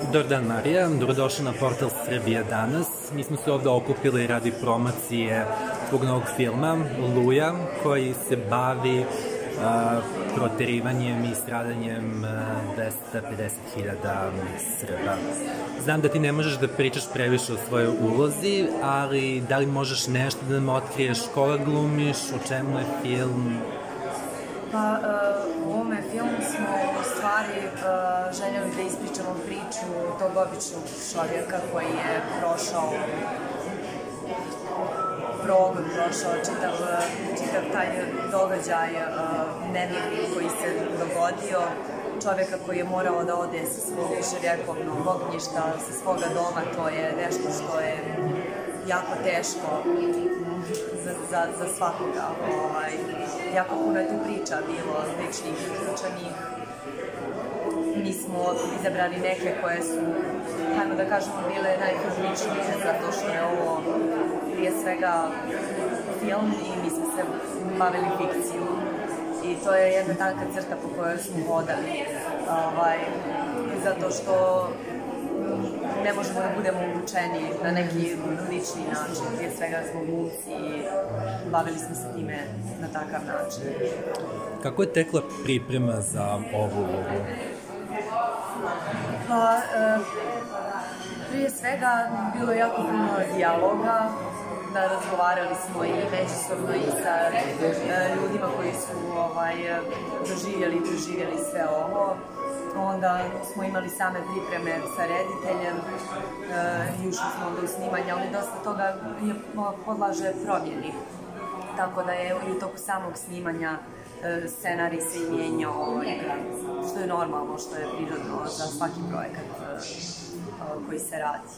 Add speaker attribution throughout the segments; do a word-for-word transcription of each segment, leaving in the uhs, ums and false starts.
Speaker 1: Dobar dan, Marija. Dobrodošla na portal Srbija danas. Mi smo se ovde okupili radi promocije tvog novog filma, Oluja, koji se bavi proterivanjem i stradanjem dvesta pedeset hiljada Srba. Znam da ti ne možeš da pričaš previše o svojoj ulozi, ali da li možeš nešto da nam otkriješ koga glumiš, u čemu je film?
Speaker 2: Pa, u ovome filmu smo u stvari željeli da ispričamo priču tog običnog čovjeka koji je prošao progon, prošao čitav taj događaj nemirni koji se dogodio, čovjeka koji je morao da ode sa svog viševjekovnog ognjišta, sa svoga doma. To je nešto što je jako teško za svakoga. Jako puno je tu priča bilo, ličnih i uključenih. Mi smo izabrali neke koje su, hajmo da kažemo, bile najkritičnije, zato što je ovo prije svega film i mi smo se bavili fikciju. I to je jedna tanka crta po kojoj smo hodali, zato što ne možemo da budemo uvučeni na neki lični način, prije svega smo glumci i bavili smo se time na takav način.
Speaker 1: Kako je tekla priprema za ovu ulogu?
Speaker 2: Pa, prije svega bilo je jako puno dijaloga, da razgovarali smo i međusobno i sa ljudima koji su doživjeli i doživjeli sve ovo. Onda smo imali same pripreme sa rediteljem i ušli smo onda u snimanje, ali dosta toga podlaže promjeni. Tako da je u toku samog snimanja scenarij se i mijenjao, što je normalno, što je prirodno za svaki projekat koji se radi.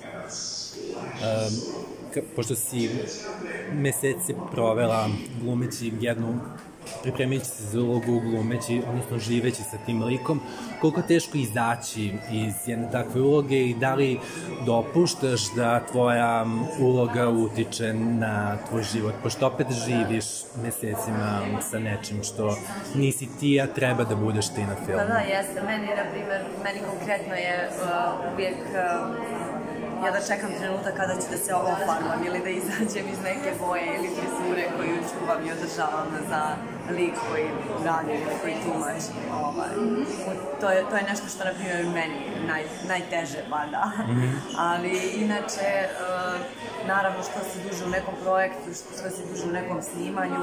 Speaker 1: Pošto si meseci provela glumeći jednu, pripremajući se za ulogu, glumeći, odnosno živeći sa tim likom, koliko je teško izaći iz jedne takve uloge i da li dopuštaš da tvoja uloga utiče na tvoj život, pošto opet živiš mesecima sa nečim što nisi ti, a treba da budeš ti na filmu?
Speaker 2: Pa da, jeste. Meni, na primjer, meni konkretno je uvijek ja da čekam trenutak kada ću da se ofarbam ili da izađem iz neke boje ili frizure koju čuvam i održavam za lik koji radi ili koji tumači. To je nešto što, na primjer, meni najteže pada. Ali inače, naravno, što si duže u nekom projektu, što si duže u nekom snimanju,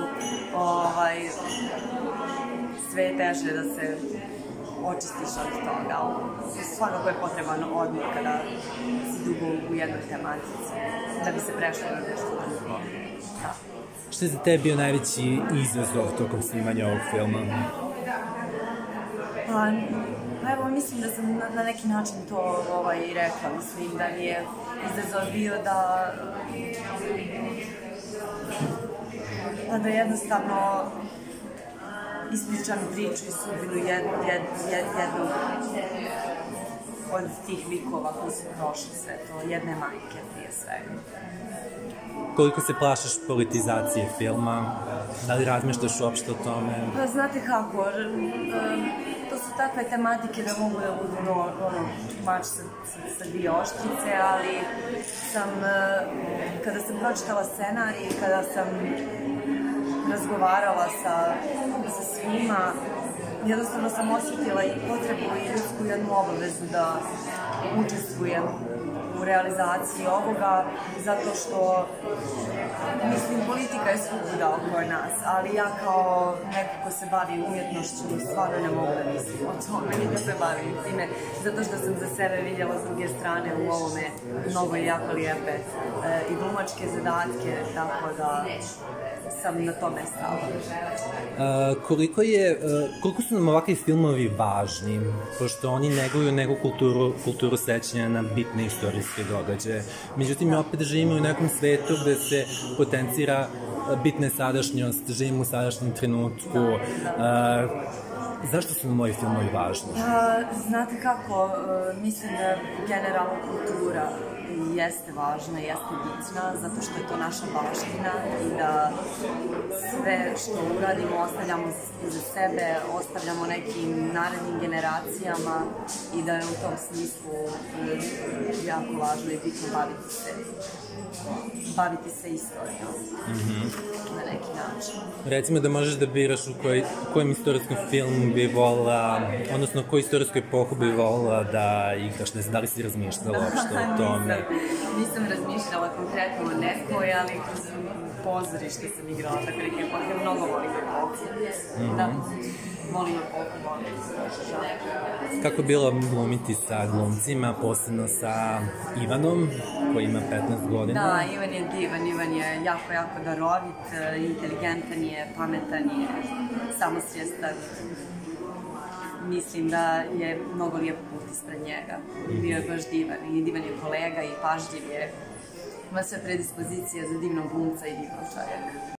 Speaker 2: sve je teže da se očistiš od toga. Svakako je potreban odmor kada si dugo u jednoj tematici, da bi se prešlo na nešto drugo.
Speaker 1: Što je za tebe bio najveći izazov tokom snimanja ovog filma?
Speaker 2: Pa evo, mislim da sam na neki način to i rekla. Mislim da mi je izazov bio da da jednostavno ispričam priču i sudbinu jednog od tih likova koji su prošli sve to, jedne majke prije svega.
Speaker 1: Koliko se plašiš politizacije filma? Da li razmišljaš uopšte o tome?
Speaker 2: Pa znate kako, to su takve tematike da mogu da budu mač sa dvije oštrice, ali sam, kada sam pročitala scenarij, kada sam razgovarala sa svima, jednostavno sam osjetila i potrebu i ljudsku jednu obavezu da učestvujem u realizaciji ovoga, zato što, mislim, politika je svuda oko nas, ali ja kao neko ko se bavi umjetnošću stvarno ne mogu da mislim o tome i da se bavim time, zato što sam za sebe vidjela s druge strane u ovome mnogo jako lijepe i glumačke zadatke, tako da sam na tome stala.
Speaker 1: Koliko je, koliko su nam ovakvi filmovi važni, pošto oni neguju neku kulturu sećanja na bitne istorijske događaje. Međutim, mi opet živimo u nekom svetu gde se potencira bitna sadašnjost, živimo u sadašnjem trenutku. Zašto su nam ovi filmovi važni?
Speaker 2: Znate kako, mislim da generalna kultura jeste važna, jeste bitna, zato što je to naša baština i da sve što uradimo ostavljamo iza sebe, ostavljamo nekim narednim generacijama i da je u tom smislu jako važno i bitno baviti se baviti se istorijom na neki način.
Speaker 1: Recimo da možeš da biraš u kojem istorijskom filmu bi volila, odnosno koju istorijsku epohu bi volila da igraš, ne znam, da li si razmišljala uopšte o tome?
Speaker 2: Nisam razmišljala konkretno o nekoj, ali kroz pozorište sam igrala tako neke epohe, mnogo volim epohu. Da, volim epohu, volim.
Speaker 1: Kako je bilo glumiti sa glumcima, posebno sa Ivanom, koji ima petnaest godina?
Speaker 2: Da, Ivan je divan, Ivan je jako, jako darovit, inteligentan je, pametan je, samosvjestan. Mislim da je mnogo lijep put ispred njega. Bio je baš divan i divan je kolega i pažljiv je. Ima sve predispozicije za divnog glumca i divnog čovjeka.